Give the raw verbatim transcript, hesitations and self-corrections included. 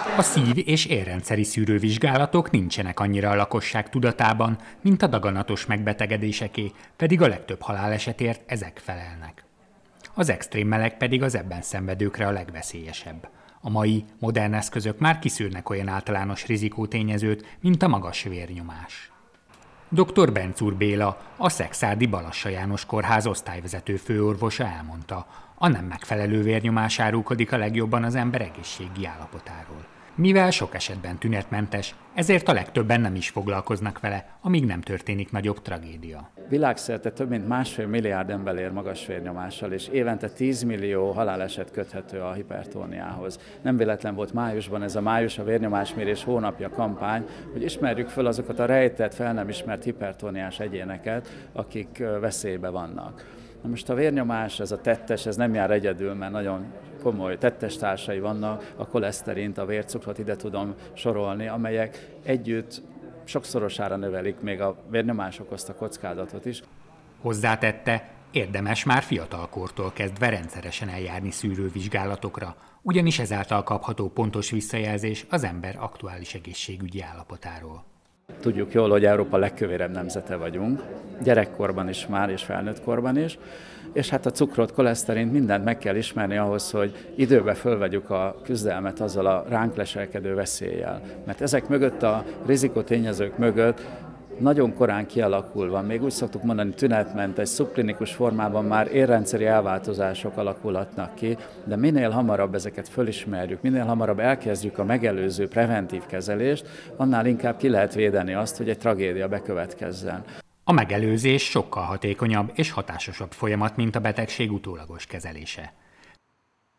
A szív- és érrendszeri szűrővizsgálatok nincsenek annyira a lakosság tudatában, mint a daganatos megbetegedéseké, pedig a legtöbb halálesetért ezek felelnek. Az extrém meleg pedig az ebben szenvedőkre a legveszélyesebb. A mai, modern eszközök már kiszűrnek olyan általános rizikótényezőt, mint a magas vérnyomás. doktor Bencúr Béla, a Szekszárdi Balassa János Kórház osztályvezető főorvosa elmondta, a nem megfelelő vérnyomás árulkodik a legjobban az ember egészségi állapotáról. Mivel sok esetben tünetmentes, ezért a legtöbben nem is foglalkoznak vele, amíg nem történik nagyobb tragédia. Világszerte több mint másfél milliárd ember él magas vérnyomással, és évente tíz millió haláleset köthető a hipertóniához. Nem véletlen volt májusban ez a május a vérnyomásmérés hónapja kampány, hogy ismerjük föl azokat a rejtett, fel nem ismert hipertóniás egyéneket, akik veszélyben vannak. Na most a vérnyomás, ez a tettes, ez nem jár egyedül, mert nagyon komoly tettestársai vannak, a koleszterint, a vércukrot ide tudom sorolni, amelyek együtt sokszorosára növelik még a vérnyomás okozta kockázatot is. Hozzátette, érdemes már fiatalkortól kezdve rendszeresen eljárni szűrővizsgálatokra, ugyanis ezáltal kapható pontos visszajelzés az ember aktuális egészségügyi állapotáról. Tudjuk jól, hogy Európa legkövérebb nemzete vagyunk, gyerekkorban is már és felnőtt korban is, és hát a cukrot, koleszterint, mindent meg kell ismerni ahhoz, hogy időbe fölvegyük a küzdelmet azzal a ránk leselkedő veszéllyel. Mert ezek mögött, a rizikotényezők mögött nagyon korán kialakulva, még úgy szoktuk mondani tünetmentes, szubklinikus formában már érrendszeri elváltozások alakulhatnak ki, de minél hamarabb ezeket fölismerjük, minél hamarabb elkezdjük a megelőző preventív kezelést, annál inkább ki lehet védeni azt, hogy egy tragédia bekövetkezzen. A megelőzés sokkal hatékonyabb és hatásosabb folyamat, mint a betegség utólagos kezelése.